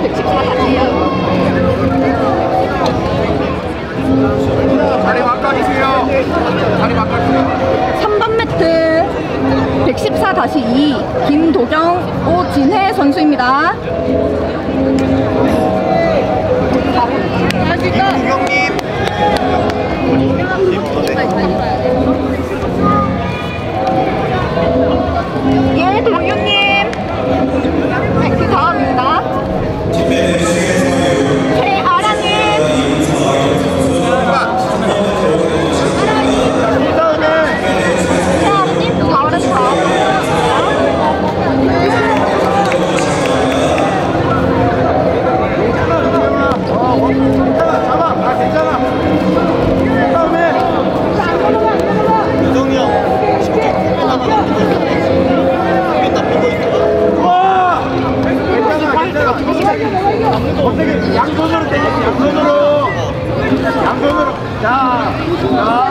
114다시요. 자리 바꿔주세요. 자리 바꿔주세요. 3번 매트 114-2 김도경, 오진혜 선수입니다. 김도경님. 예, 동윤님. 네, 그 다음입니다. 최아라님. 최아라님, 다음은 괜찮아. 다음에 유동이 형. 양손으로 때려. 양손으로. 자.